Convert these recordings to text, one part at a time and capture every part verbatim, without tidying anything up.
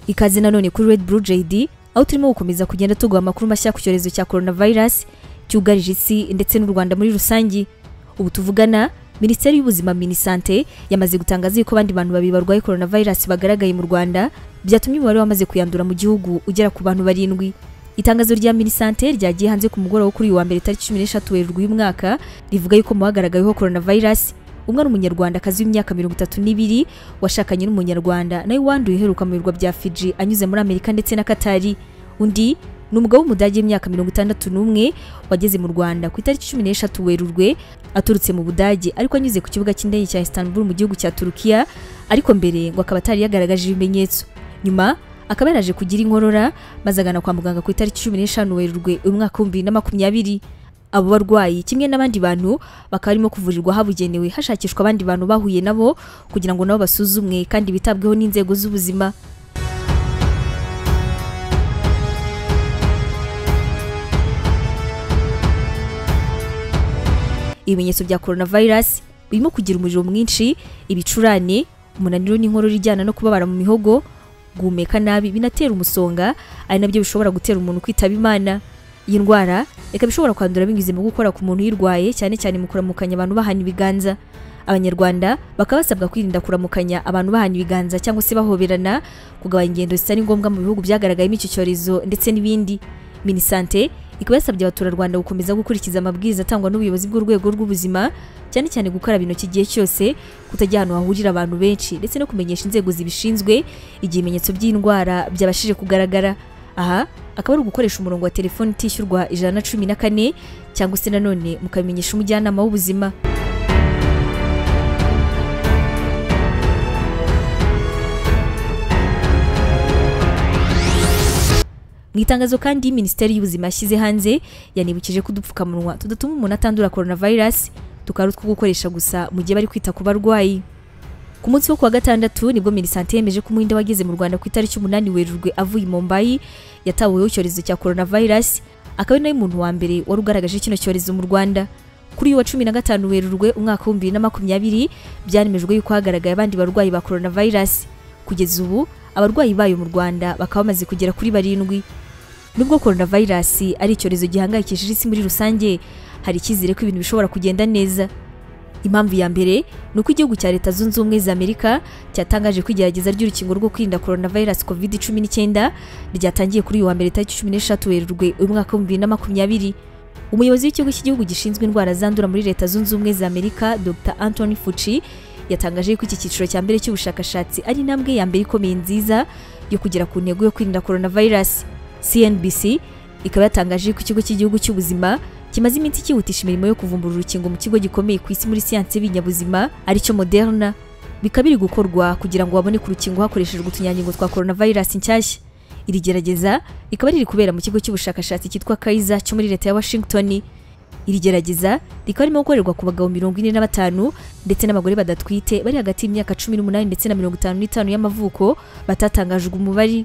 Ikaze nanone kuri RedBlue J D aho turimo gukomeza kugenda tuguha amakuru mashya ku cyorezo cya Koronavirusi cyugarije isi ndetse n'u Rwanda muri rusangi. Ubu tuvugana Minisiteri y'Ubuzima Minisante yamaze gutangaza ko abandi bantu babiri barwaye Koronavirusi bagaragaye mu Rwanda, byatumye umubare wamaze kuyandura mu gihugu ugera ku bantu barindwi. Itangazo rya Minisante ryagiye hanze ku mugoroba kuri uyu wa mbere tariki cumi n'eshatu Werurwe uyu mwaka rivuga yuko mu bagaragayeho Koronavirusi umwana w'umunyarwanda kazi w'imyaka mirongo itatu n'ibiri washakanye n'umunyarwanda nawe wanduye uheruka mu birwa bya Fiji anyuze muri Amerika ndetse na Katari. Undi ni umugabo w'umudage w'imyaka mirongo itandatu n'umwe wageze mu Rwanda ku itariki cumi n'eshatu Werurwe aturutse mu Budage ariko anyuze ku kibuga cy'indege cya Istanbul mu gihugu cya Turukiya, ariko mbere ngo akaba atari yagaragaje ibimenyetso. Nyuma akaba yaraje kugira inkorora maze agana kwa muganga ku itariki cumi n'eshanu Werurwe uyu mwaka wa bibiri na makumyabiri. Abo barwayi kimwe n'abandi bantu bakaba barimo kuvurirwa habugenewe hashakishwa abandi bantu bahuye nabo kugira ngo nabo basuzumwe kandi bitabweho n'inzego z'ubuzima. Ibimenyetso bya Koronavirusi birimo kugira umuriro mwinshi, ibicurane, umunaniro n'inkorora ijyana no kubabara mu mihogo, guhumeka nabi binatera umusonga, ari nabyo bishobora gutera umuntu kwitaba Imana. Iyi ndwara ikaba ishobora kwandura binyuze mu gukora ku muntu uyirwaye, cyane cyane mu kuramukanya abantu bahana ibiganza. Abanyarwanda bakaba basabwa kwirinda kuramukanya abantu bahana ibiganza cyangwa se bahoberana, kugabanya ingendo zitari ngombwa mu bihugu byagaragayemo icyo cyorezo ndetse n'ibindi. Minisante ikaba yasabye abaturarwanda gukomeza gukurikiza amabwiriza atangwa n'ubuyobozi bw'urwego rw'ubuzima, cyane cyane gukaraba intoki igihe cyose, kutajya ahantu hahurira abantu benshi ndetse no kumenyesha inzego zibishinzwe igihe ibimenyetso by'indwara byabashije kugaragara. Aha akaba ari ugukoresha umurongo wa telefoni utishyurwa ijana na cumi na kane cyangwa se nanone mukabimenyesha umujyanama w'ubuzima. Mu itangazo kandi Minisiteri y'Ubuzima yashyize hanze yanibukije ko udupfukamunwa tudatuma umuntu atandura Koronavirusi, tukaba two gukoresha gusa mu gihe bari kwita ku barwayi. Ku munsi wo kuwa gatandatu nibwo Minisante yemeje ko umuhinde wageze mu Rwanda ku itariki umunani Werurwe avuye i Mumbai yataweho icyorezo cya Koronavirusi, akaba ari nawe muntu wa mbere wari ugaragaje kino cyorezo mu Rwanda. Kuri uyu wa cumi na gatanu Werurwe umwaka wa bibiri na makumyabiri byanemejwe yuko hagaragaye abandi barwayi ba Koronavirusi. Kugeza ubu abarwayi bayo mu Rwanda bakaba bamaze kugera kuri barindwi. Nubwo Koronavirusi ari icyorezo gihangayikishije isi muri rusange, hari icyizere ko ibintu bishobora kugenda neza. Impamvu ya mbere ni uko igihugu cya Leta Zunze Ubumwe za Amerika cyatangaje ko igerageza ry'urukingo rwo kwirinda Koronavirusi covid cumi n'icyenda ryatangiye kuri uyu wa mbere tariki cumi n'eshatu Werurwe uyu mwaka wa bibiri na makumyabiri. Umuyobozi w'ikigo cy'igihugu gishinzwe indwara zandura muri Leta Zunze Ubumwe za Amerika Doctor Anthony Fauci yatangaje ko iki cyiciro cya mbere cy'ubushakashatsi ari intambwe ya mbere ikomeye nziza yo kugera ku ntego yo kwirinda Koronavirusi. C N B C ikaba yatangaje ko ikigo cy'igihugu cy'ubuzima kimaze iminsi cyihutisha imirimo yo kuvumbura urukingo mu kigo gikomeye ku isi muri siyansi y'ibinyabuzima aricyo Moderna. Bikabiri gukorwa kugira ngo babone ku rukingo hakoreshejwe utunyangingo twa Koronavirusi nshyashya. Iri gerageza rikaba riri kubera mu kigo cy'ubushakashatsi cyitwa Kaiser cyo muri leta ya Washington. Iri gerageza rikaba ririmo gukorerwa ku bagabo mirongo ine na batanu ndetse n'abagore badatwite bari hagati y'imyaka cumi n'umunani ndetse na mirongo itanu n'itanu y'amavuko batatangajwe umubare.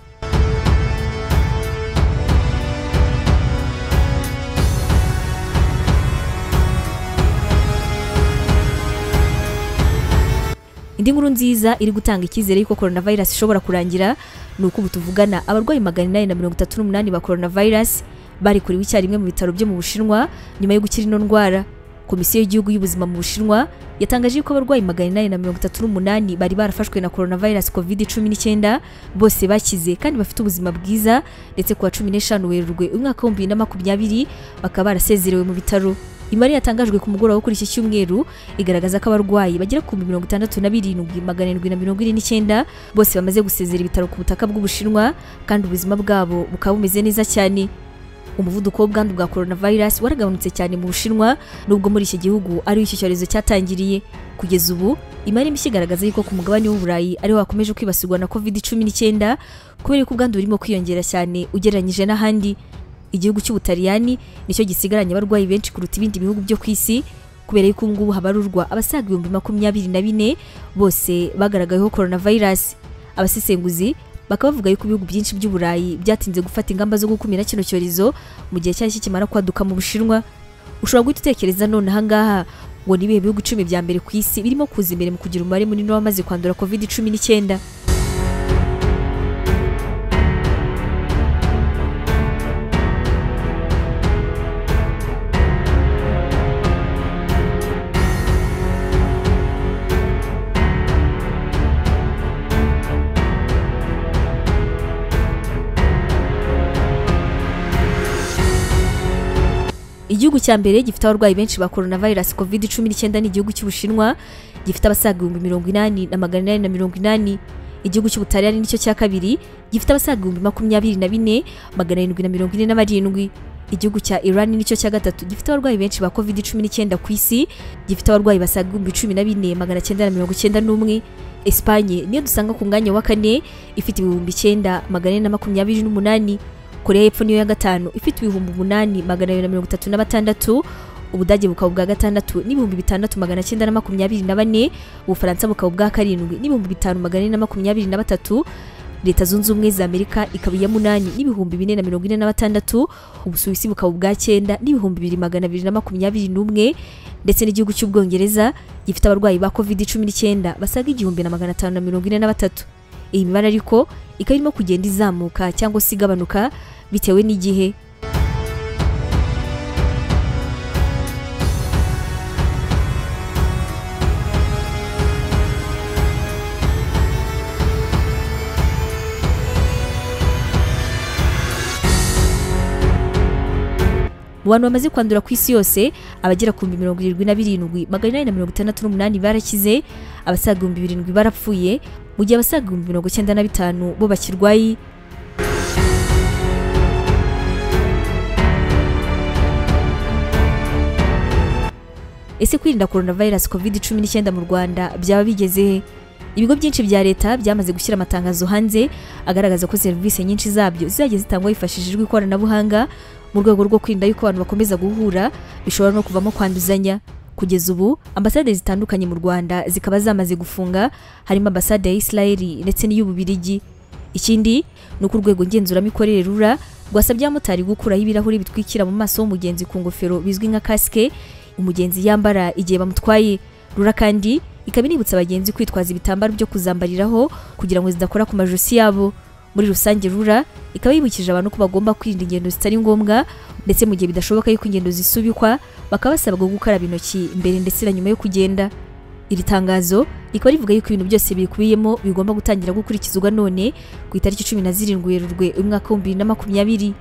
Indi nkuru nziza iri gutanga icyizere yuko Koronavirusi ishobora kurangira ni uko ubu tuvugana abarwayi magana inani na mirongo itatu n'umunani ba Koronavirusi barikuriwe icyarimwe mu bitaro byo mu Bushinwa nyuma yo gukira ino ndwara. Komisiyo y'igihugu y'ubuzima mu Bushinwa yatangaje ko abarwayi magana inani na mirongo itatu n'umunani bari barafashwe na Koronavirusi covid cumi n'icyenda bose bakize kandi bafite ubuzima bwiza, ndetse ku wa cumi n'eshanu Werurwe umwaka wa bibiri na makumyabiri bakaba barasezerewe mu bitaro. Imari yatangajwe ku mugoroba wo kuri iki cyumweru igaragaza ko abarwayi bagera ku mirongo itandatu na birindwi magana arindwi na mirongo ine n'icyenda bose bamaze gusezera ibitaro ku butaka bw'Ubushinwa kandi ubuzima bwabo bukaba bumeze neza cyane. Umuvuduko w'ubwandu bwa Koronavirusi waragabanutse cyane mu Bushinwa nubwo muri iki gihugu ari iki cyorezo cyatangiriye. Kugeza ubu imari mishya igaragaza yuko ku mugabane w'Uburayi ariho hakomeje kwibasirwa na covid cumi n'icyenda kubera ko ubwandu burimo kwiyongera cyane ugereranyije n'ahandi. Igihugu cy'Ubutaliyani nicyo gisigaranye abarwayi benshi kuruta ibindi bihugu byo ku isi kubera yuko ngubu habarurwa abasaga ibihumbi makumyabiri na bine bose bagaragayeho Koronavirusi. Abasesenguzi bakaba bavuga yuko ibihugu byinshi by'Uburayi byatinze gufata ingamba zo gukumira kino cyorezo mu gihe cyari kikimara kwaduka mu Bushinwa. Ushobora guhita utekereza none aha ngaha ngo ni ibihe bihugu icumi bya mbere ku isi birimo kuza imbere mu kugira umubare munini w'abamaze kwandura covid cumi n'icyenda. Igihugu cya mbere gifite abarwayi benshi ba coronavirus covid cumi n'icyenda ni igihugu cy'Ubushinwa gifite abasaga ibihumbi mirongo inani na magana inani na mirongo inani. Igihugu cy'Ubutaliyani nicyo cya kabiri gifite abasaga ibihumbi makumyabiri na bine magana arindwi na mirongo ine na barindwi. Igihugu cya Iran nicyo cya gatatu gifite abarwayi benshi ba covid cumi n'icyenda ku isi gifite abarwayi basaga ibihumbi cumi na bine magana cyenda na mirongo cyenda n'umwe. Espagne niyo dusanga ku mwanya wa kane ifite ibihumbi icyenda magana ane na makumyabiri n'umunani. Korea y'Epfo niyo ya gatanu ifite ibihumbi umunani magana abiri na mirongo itatu na batandatu. Ubudage bukaba bwa gatandatu n'ibihumbi bitandatu magana cyenda na makumyabiri na bane. Ubufaransa bukaba bwa karindwi n'ibihumbi bitanu magana ane na makumyabiri na batatu. Leta Zunze Ubumwe za Amerika ikaba iya munani n'ibihumbi bine na mirongo ine na batandatu. Ubusuwisi bukaba bwa cyenda n'ibihumbi bibiri magana abiri na makumyabiri n'umwe. Ndetse n'igihugu cy'Ubwongereza gifite abarwayi ba covid cumi n'icyenda basaga igihumbi na magana atanu na mirongo ine na batatu. Iyi mibare ariko ikaba irimo kugenda izamuka cyangwa se igabanuka bitewe n'igihe. Mu bantu bamaze kwandura ku isi yose abagera ku mirongo irindwi na birindwi magana inani na mirongo itandatu n'umunani barakize, abasaga ibihumbi birindwi barapfuye, mu gihe abasaga ibihumbi mirongo icyenda na bitanu bo bakirwaye. Ese kwirinda coronavirus covid cumi n'icyenda mu Rwanda byaba bigeze he? Ibigo byinshi bya leta byamaze gushyira amatangazo hanze agaragaza ko serivisi nyinshi zabyo zizajya zitangwa hifashishijwe ikoranabuhanga mu rwego rwo kwirinda yuko abantu bakomeza guhura bishobora no kuvamo kwanduzanya. Kugeza ubu ambasade zitandukanye mu Rwanda zikaba zamaze gufunga, harimo ambasade ya Israel ndetse n'iy'Ububirigi. Ikindi ni uko urwego ngenzuramikorere rura rwasabye abamotari gukuraho ibirahuri bitwikira mu maso y'umugenzi ku ngofero bizwi nka casque umugenzi yambara igihe bamutwaye. Rura kandi ikaba inibutsa abagenzi kwitwaza ibitambaro byo kuzambariraho kugira ngo zidakora ku majosi yabo. Muri rusange rura ikaba yibukije abantu ko bagomba kwirinda ingendo zitari ngombwa, ndetse mu gihe bidashoboka yuko ingendo zisubikwa bakaba basabwa gukaraba intoki mbere ndetse na nyuma yo kugenda. Iri tangazo ikaba rivuga yuko ibintu byose bikubiyemo bigomba gutangira gukurikizwa none ku itariki cumi na zirindwi Werurwe umwaka wa bibiri na makumyabiri.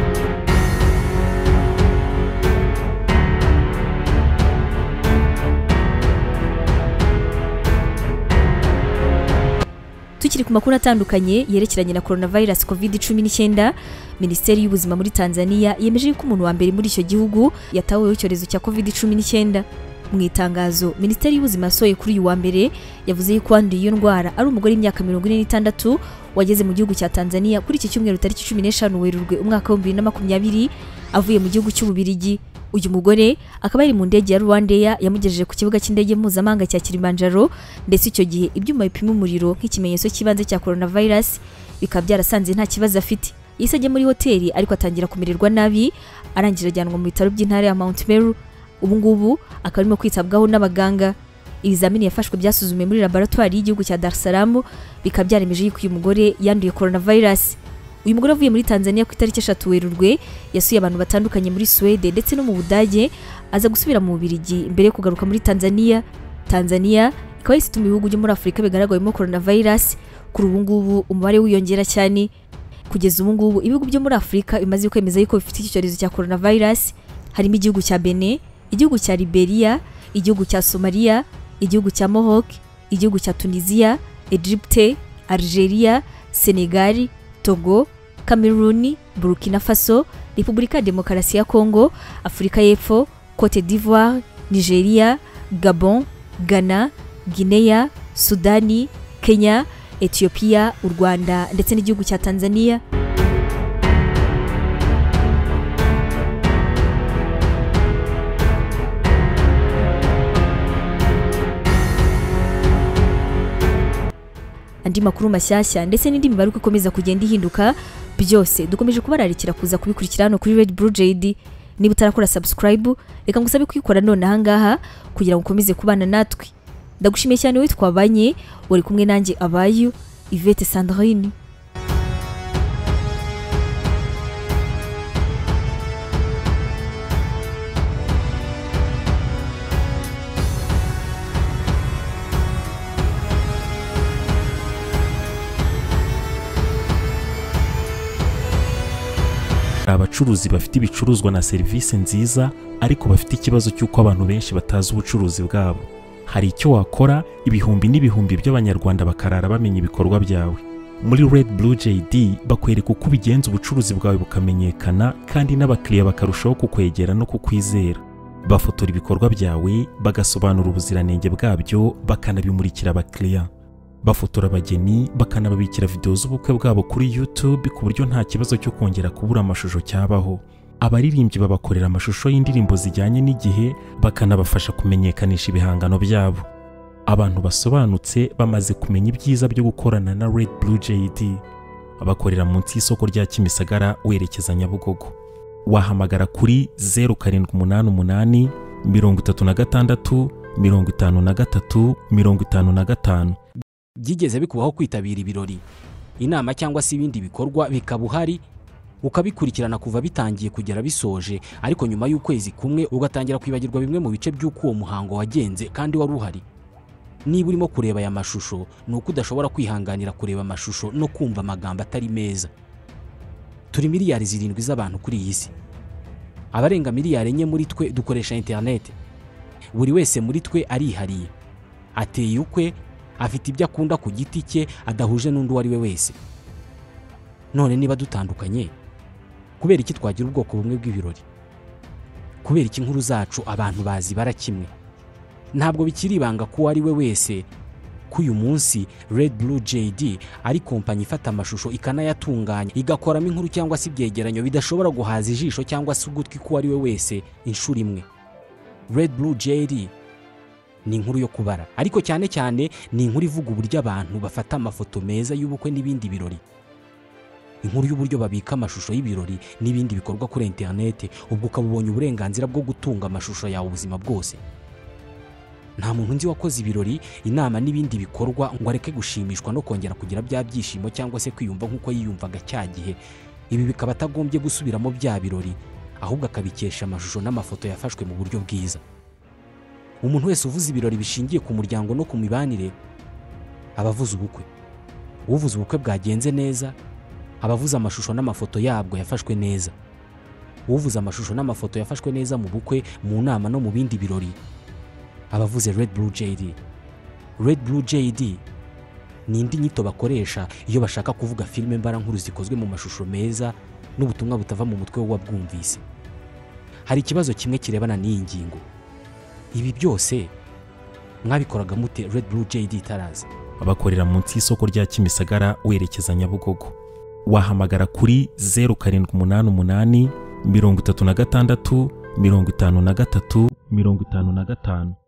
Tukiri ku makuru atandukanye yerekeranye na coronavirus covid cumi n'icyenda, Minisiteri y'Ubuzima muri Tanzania yemeje ko umuntu wa mbere muri icyo gihugu yataweho icyorezo cya covid cumi n'icyenda. Mu itangazo Minisiteri y'Ubuzima yasohoye kuri uyu wa mbere yavuze ko wanduye iyo ndwara ari umugore w'imyaka mirongo ine n'itandatu wageze mu gihugu cya Tanzania kuri iki cyumweru tariki cumi n'eshanu Werurwe umwaka wa bibiri na makumyabiri avuye mu gihugu cy'Ububirigi. Uyu mugore akaba ari mu ndege ya Rwanda yamugejeje ku kibuga cy'indege mpuzamahanga cya Kilimanjaro, ndetse icyo gihe ibyuma bipima umuriro nk'ikimenyetso cy'ibanze cya coronavirus bikaba byarasanze nta kibazo afite. Yise ajya muri hoteli ariko atangira kumererwa nabi, arangira ajyanwa mu bitaro by'intara ya Mount Meru. Ubu ngubu akaba arimo kwitabwaho n'abaganga. Ibizamini yafashwe byasuzumiwe muri laboratoire y'igihugu cya Dar es Salaam bikaba byaremeje yuko uyu mugore yanduye coronavirus. Uyu mugore avuye muri Tanzania ku itariki eshatu Werurwe yasuye abantu batandukanye muri Sweden ndetse no mu Budage, aza gusubira mu Bubiligi mbere yo kugaruka muri Tanzania. Tanzania ikaba yise mu bihugu byo muri Afurika bigaragayemo coronavirus. Kuri ubu ngubu umubare wiyongera cyane. Kugeza ubu ngubu ibihugu byo muri Afurika bimaze kwemeza yuko bifite iki cyorezo cya coronavirus harimo igihugu cya Benin, igihugu cya Liberia, igihugu cya Somalia, igihugu cya Mohawk, igihugu cya Tunisia, Egypte, Algeria, Senegal, Togo, Cameroon, Burkina Faso, Repubulika ya Demokarasi ya Congo, Afurika y'Epfo, Cote d'Ivoire, Nigeria, Gabon, Ghana, Guinea, Sudani, Kenya, Ethiopia, u Rwanda ndetse n'igihugu cya Tanzania. Andi makuru mashyashya ndetse n'indi mibare uko ikomeza kugenda ihinduka byose dukomeje kubararikira kuza kubikurikira hano kuri RedBlue J D. Niba utarakora subscribe reka ngusabe kwikora none aha ngaha kugira ngo ukomeze kubana natwe. Ndagushimiye cyane wowe twabanye, wari kumwe nanjye abaye Yvette Sandrine. abacu abacuruzi bafite ibicuruzwa na serivisi nziza ariko bafite ikibazo cy'uko abantu benshi batazi ubucuruzi bwabo. Hari icyo wakora ibihumbi n'ibihumbi by'abanyarwanda bakarara bamenya ibikorwa byawe. Muri RedBlue J D bakwereka uko ubigenza ubucuruzi bwawe bukamenyekana kandi n'abakiriya bakarushaho kukwegera no kukwizera. Bafotora ibikorwa byawe, bagasobanura ubuziranenge bwabyo, bakanabimurikira abakiriya. Bafotora abageni, bakanababikira video z'ubukwe bwabo kuri YouTube ku buryo nta kibazo cyo kongera kubura amashusho cyabaho. Abaririmbyi babakorera amashusho y'indirimbo zijyanye n'igihe, bakanabafasha kumenyekanisha ibihangano byabo. Abantu basobanutse bamaze kumenya ibyiza byo gukorana na RedBlue J D. Abakorera munsi y'isoko rya Kimisagara werekeza Nyabugogo. Wahamagara kuri zero karindwi umunani umunani mirongo itatu na gatandatu mirongo itanu na gatatu mirongo itanu na gatanu. Byigeze bikubaho kwitabira ibirori, inama cyangwa se ibindi bikorwa bikaba uhari ukabikurikirana kuva bitangiye kugera bisoje, ariko nyuma y'ukwezi kumwe ugatangira kwibagirwa bimwe mu bice by'uko uwo muhango wagenze kandi wari uhari? Niba urimo kureba aya mashusho ni uko udashobora kwihanganira kureba amashusho no kumva amagambo atari meza. Turi miliyari zirindwi z'abantu kuri iyi si. Abarenga miliyari enye muri twe dukoresha internet. Buri wese muri twe arihariye, ateye ukwe, afite ibyo akunda ku giti cye adahuje n'undi wari we wese. None niba dutandukanye, kubera iki twagira ubwoko bumwe bw'ibirori? Kubera iki inkuru zacu abantu bazi barakimwe? Ntabwo bikiri ibanga ko ari we wese ko uyu munsi RedBlue J D ari kompanyi ifata amashusho ikanayatunganya, igakoramo inkuru cyangwa se ibyegeranyo bidashobora guhaza ijisho cyangwa se ugutwi ko ari we wese inshuro imwe. RedBlue J D ni inkuru yo kubara, ariko cyane cyane ni inkuru ivuga uburyo abantu bafata amafoto meza y'ubukwe n'ibindi birori. Inkuru y'uburyo babika amashusho y'ibirori n'ibindi bikorwa kuri internet, ubwo ukabubonye uburenganzira bwo gutunga amashusho yawe ubuzima bwose. Nta muntu nzi wakoze ibirori, inama n'ibindi bikorwa ngo areke gushimishwa no kongera kugira bya byishimo cyangwa se kwiyumva nk'uko yiyumvaga cya gihe. Ibi bikaba atagombye gusubiramo bya birori, ahubwo akabikesha amashusho n'amafoto yafashwe mu buryo bwiza. Umuntu wese uvuze ibirori bishingiye ku muryango no ku mibanire abavuze ubukwe. Uvuze ubukwe bwagenze neza abavuze amashusho n'amafoto yabwo yafashwe neza. Uvuze amashusho n'amafoto yafashwe neza mu bukwe, mu nama no mu bindi birori abavuze RedBlue J D. RedBlue J D ni indi nyito bakoresha iyo bashaka kuvuga filime mbarankuru zikozwe mu mashusho meza n'ubutumwa butava mu mutwe w'uwabwumvise. Hari ikibazo kimwe kirebana n'iyi ngingo. Ibi byose mwabikoraga mute RedBlue J D taraza? Abakorera munsi y'isoko rya Kimisagara werekeza Nyabugogo. Wahamagara kuri zero karindwi umunani umunani mirongo itatu na gatandatu mirongo itanu na gatatu mirongo itanu na gatanu.